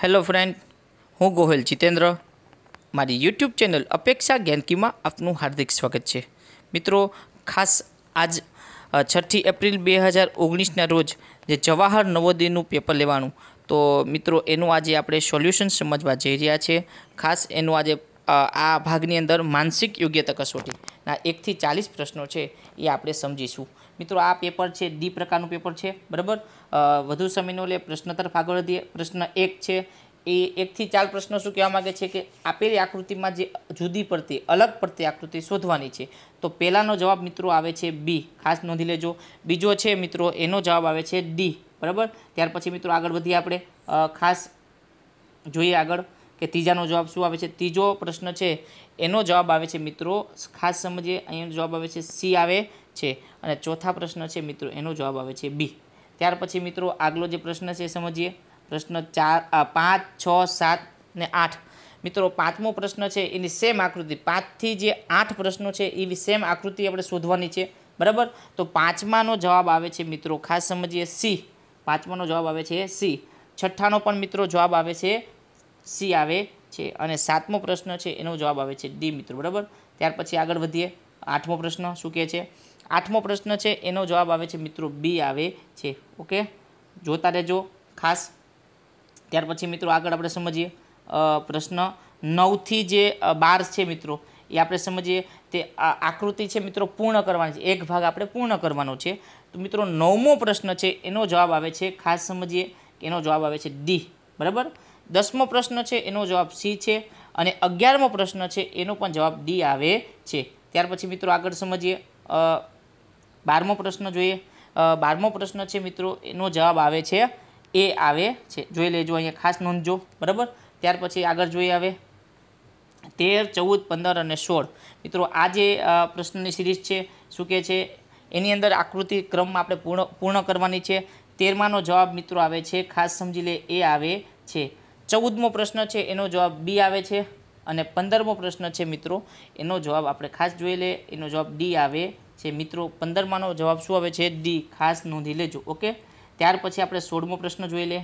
Hello friend, હું ગોહિલ જીતેન્દ્ર. મારી YouTube channel અપેક્ષા જ્ઞાનકીમાં આપનું હાર્દિક સ્વાગત છે. મિત્રો, ખાસ આજ 6 એપ્રિલ 2019ના રોજ જે જવાહર નવોદયનું પેપર લેવાનું, તો મિત્રો એનું આજે આપણે સોલ્યુશન સમજવા જઈ રહ્યા છીએ. ખાસ એનું આજે આ ભાગની અંદર માનસિક યોગ્યતા કસોટીના 1 થી 40 પ્રશ્નો છે એ આપણે સમજીશું. મિત્રો, આ પેપર છે ડી પ્રકારનું પેપર છે, બરાબર. વધુ સમયનો લે પ્રશ્ન તરફ આગળ વધીએ. પ્રશ્ન 1 છે એ 1 થી 4 પ્રશ્નો શું કહેવા માગે છે કે આપેલી આકૃતિમાં જે જુદી પડતી અલગ પડતી આકૃતિ શોધવાની છે. તો પહેલાનો જવાબ મિત્રો આવે છે બી, ખાસ નોંધી લેજો. બીજો છે મિત્રો એનો જવાબ આવે છે ડી, બરાબર. ત્યાર પછી મિત્રો આગળ વધીએ આપણે, ખાસ જોઈએ આગળ કે ત્રીજાનો જવાબ શું આવે છે. ત્રીજો પ્રશ્ન છે એનો જવાબ આવે છે મિત્રો, ખાસ સમજીએ, અહીંનો જવાબ આવે છે સી આવે છે. અને ચોથા પ્રશ્ન છે મિત્રો એનો જવાબ આવે છે બી. ત્યાર પછી મિત્રો આગલો જે પ્રશ્ન છે સમજીએ. પ્રશ્ન 4, 5, 6, 7 ને 8. મિત્રો, પાંચમો પ્રશ્ન છે એની સેમ આકૃતિ, 5 થી જે 8 પ્રશ્નો છે એવી સેમ આકૃતિ આપણે શોધવાની છે, બરાબર. તો પાંચમાનો જવાબ આવે છે મિત્રો, ખાસ સમજીએ સી. પાંચમાનો જવાબ આવે છે સી. છઠ્ઠાનો પણ મિત્રો જવાબ આવે છે સી આવે છે. અને સાતમો પ્રશ્ન છે એનો જવાબ આવે છે ડી મિત્રો, બરાબર. ત્યાર પછી આગળ વધીએ. આઠમો પ્રશ્ન શું કહે છે. આઠમો પ્રશ્ન છે એનો જવાબ આવે છે મિત્રો બી આવે છે. ઓકે, જોતા રહેજો ખાસ. ત્યાર પછી મિત્રો આગળ આપણે સમજીએ પ્રશ્ન 9 થી જે 12 છે મિત્રો, એ આપણે સમજીએ. તે આકૃતિ છે મિત્રો પૂર્ણ કરવાની છે, એક ભાગ આપણે પૂર્ણ કરવાનો છે. તો મિત્રો 9મો પ્રશ્ન છે એનો જવાબ આવે છે, ખાસ સમજીએ કે એનો જવાબ આવે છે ડી, બરાબર. 10મો પ્રશ્ન છે એનો જવાબ સી છે. અને 11મો પ્રશ્ન છે એનો પણ જવાબ ડી આવે છે. ત્યાર પછી મિત્રો આગળ સમજીએ 12મો પ્રશ્ન જોઈએ. 12મો પ્રશ્ન છે મિત્રો એનો જવાબ આવે છે એ આવે છે. જોઈ લેજો, અહીંયા ખાસ નોંધજો, બરાબર. ત્યાર પછી આગળ જોઈએ હવે 13, 14, 15 અને 16. મિત્રો આ જે પ્રશ્નની સિરીઝ છે શું કહે છે, એની અંદર આકૃતિ ક્રમમાં આપણે પૂર્ણ કરવાની છે. 13માનો જવાબ મિત્રો આવે છે, ખાસ સમજી લે, એ આવે છે. 14મો પ્રશ્ન છે એનો જવાબ બી આવે છે. અને 15મો પ્રશ્ન છે મિત્રો એનો જવાબ આપણે ખાસ જોઈ લે, એનો જવાબ ડી આવે છે. મિત્રો 15માનો જવાબ શું આવે છે, ડી, ખાસ નોંધી લેજો. ઓકે, ત્યાર પછી આપણે 16મો પ્રશ્ન જોઈ લે.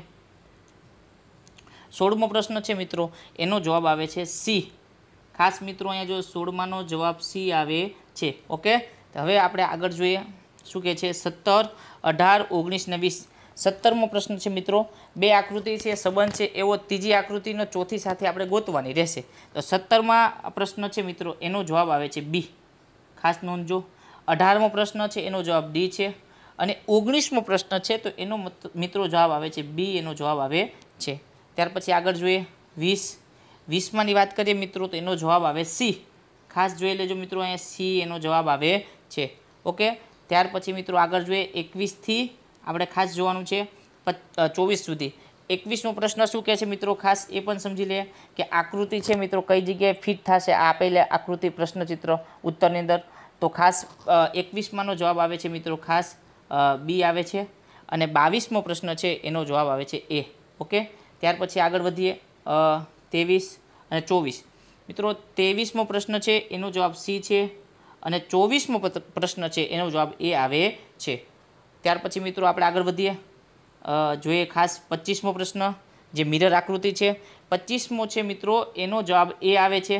16મો પ્રશ્ન છે મિત્રો એનો જવાબ આવે છે સી. ખાસ મિત્રો અહીંયા જો 16માનો જવાબ સી આવે છે. ઓકે, હવે આપણે આગળ જોઈએ શું કહે છે. 17, 18, 19 ને 20. 17મો પ્રશ્ન છે મિત્રો, બે આકૃતિ છે સંબંધ છે એવો ત્રીજી આકૃતિનો ચોથી સાથે આપણે ગોતવાની રહેશે. તો 17મા પ્રશ્ન છે મિત્રો એનો જવાબ આવે છે બી, ખાસ નોંધજો. 18મો પ્રશ્ન છે એનો જવાબ ડી છે. અને 19મો પ્રશ્ન છે તો એનો મિત્રો જવાબ આવે છે બી, એનો જવાબ આવે છે. ત્યાર પછી આગળ જોઈએ 20. 20માની વાત કરીએ મિત્રો તો એનો જવાબ આવે સી, ખાસ જોઈ લેજો મિત્રો, અહીંયા સી એનો જવાબ આવે છે. ઓકે, ત્યાર પછી મિત્રો આગળ જોઈએ 21 થી આપણે ખાસ જોવાનું છે 24 સુધી. 21મો પ્રશ્ન શું કહે છે મિત્રો, ખાસ એ પણ સમજી લે કે આકૃતિ છે મિત્રો કઈ જગ્યાએ ફિટ થશે આપેલા આકૃતિ પ્રશ્નચિત્ર ઉત્તરની અંદર. તો ખાસ 21માનો જવાબ આવે છે મિત્રો, ખાસ બી આવે છે. અને 22મો પ્રશ્ન છે એનો જવાબ આવે છે એ. ઓકે, ત્યાર પછી આગળ વધીએ 23 અને 24. મિત્રો 23મો પ્રશ્ન છે એનો જવાબ સી છે. અને 24મો પ્રશ્ન છે એનો જવાબ એ આવે છે. ત્યાર પછી મિત્રો આપણે આગળ વધીએ, જોઈએ ખાસ 25મો પ્રશ્ન જે મિરર આકૃતિ છે. 25મો છે મિત્રો એનો જવાબ એ આવે છે.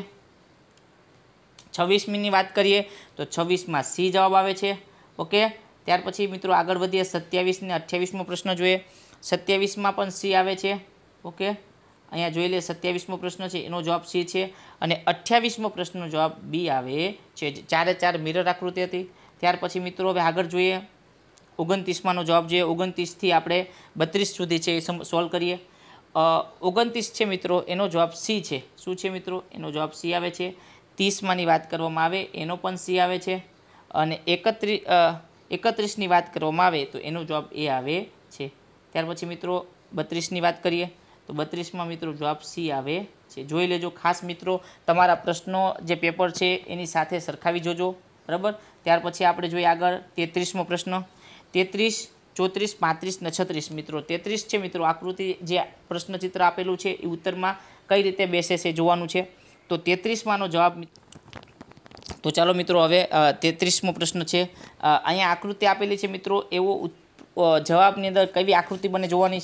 26મીની વાત કરીએ તો 26માં સી જવાબ આવે છે. ઓકે, ત્યાર પછી મિત્રો આગળ વધીએ 27 ને 28મો પ્રશ્ન જોઈએ. 27માં પણ સી આવે છે. ઓકે, અહીંયા જોઈ લે 27મો પ્રશ્ન છે એનો જવાબ સી છે. અને 28મો પ્રશ્નનો જવાબ બી આવે છે. 4 મિરર આકૃતિ હતી. ત્યાર પછી મિત્રો હવે આગળ જોઈએ 29માનો જવાબ જોઈએ. 29 થી આપણે 32 સુધી છે એ સોલ્વ કરીએ. 29 છે મિત્રો એનો જવાબ સી છે. શું છે મિત્રો, એનો જવાબ સી આવે છે. 30માની વાત કરવામાં આવે એનો પણ સી આવે છે. અને 31ની વાત કરવામાં આવે તો એનો જવાબ એ આવે છે. ત્યાર પછી મિત્રો 32ની વાત કરીએ તો 32માં મિત્રો જવાબ સી આવે છે. જોઈ લેજો ખાસ મિત્રો, તમારા પ્રશ્નો જે પેપર છે એની સાથે સરખાવી જોજો, બરાબર. ત્યાર પછી આપણે જોઈએ આગળ 33મો પ્રશ્ન. 33, 34, 35 ને 36. મિત્રો 33 છે મિત્રો આકૃતિ જે પ્રશ્નચિત્ર આપેલું છે એ ઉત્તરમાં કઈ રીતે બેસે છે જોવાનું છે. તો 33માનો જવાબ, તો ચાલો મિત્રો હવે 33મો પ્રશ્ન છે. અહીંયા આકૃતિ આપેલી છે મિત્રો, એવો જવાબની અંદર કઈ આકૃતિ બને જોવાની છે.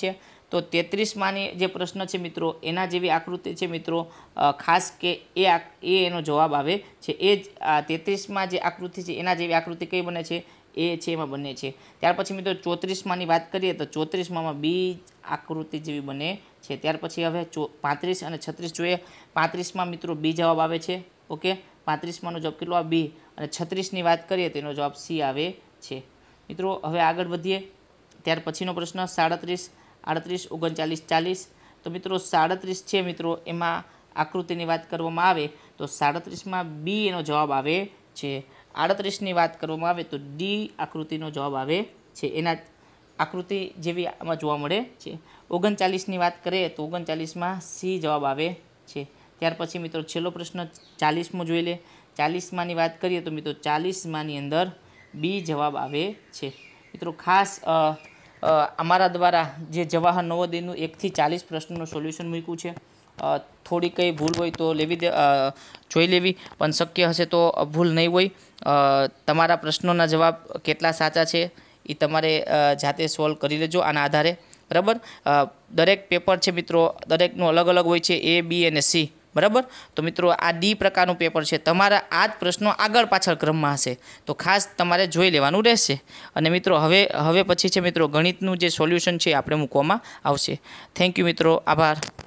તો 33માની જે પ્રશ્ન છે મિત્રો એના જેવી આકૃતિ છે મિત્રો, ખાસ કે એનો જવાબ આવે છે. એ જ 33માં જે આકૃતિ છે એના જેવી આકૃતિ કઈ બને છે? એ છે એમાં બને છે. ત્યાર પછી મિત્રો 34માની વાત કરીએ તો 34માં બી આકૃતિ જેવી બને છે. ત્યાર પછી હવે 35 અને 36 જોઈએ. 35માં મિત્રો બી જવાબ આવે છે. ઓકે, 35માનો જવાબ કેટલો આવે? બી. અને 36ની વાત કરીએ તો એનો જવાબ સી આવે છે. મિત્રો હવે આગળ વધીએ. ત્યાર પછીનો પ્રશ્ન 37, 38, 39, 40. તો મિત્રો 37 છે મિત્રો, એમાં આકૃતિની વાત કરવામાં આવે તો 37માં બી એનો જવાબ આવે છે. 38ની વાત કરવામાં આવે તો ડી આકૃતિનો જવાબ આવે છે. એના આકૃતિ જેવી આમાં જોવા મળે છે. 39ની વાત કરીએ તો 39માં સી જવાબ આવે છે. ત્યાર પછી મિત્રો છેલ્લો પ્રશ્ન 40મો જોઈ લે. 40માની વાત કરીએ તો મિત્રો 40માની અંદર બી જવાબ આવે છે. મિત્રો ખાસ અમારા દ્વારા જે જવાહર નવોદયનું 1 થી 40 પ્રશ્નોનું સોલ્યુશન મૂક્યું છે. થોડી કંઈ ભૂલ હોય તો જોઈ લેવી, પણ શક્ય હશે તો ભૂલ નહીં હોય. તમારા પ્રશ્નોના જવાબ કેટલા સાચા છે એ તમારે જાતે સોલ્વ કરી લેજો આના આધારે, બરાબર. દરેક પેપર છે મિત્રો, દરેકનું અલગ અલગ હોય છે, એ, બી અને સી, બરાબર. તો મિત્રો આ ડી પ્રકારનું પેપર છે. તમારા આ જ પ્રશ્નો આગળ પાછળ ક્રમમાં હશે, તો ખાસ તમારે જોઈ લેવાનું રહેશે. અને મિત્રો હવે પછી છે મિત્રો ગણિતનું જે સોલ્યુશન છે આપણે મૂકવામાં આવશે. થેન્ક યુ મિત્રો, આભાર.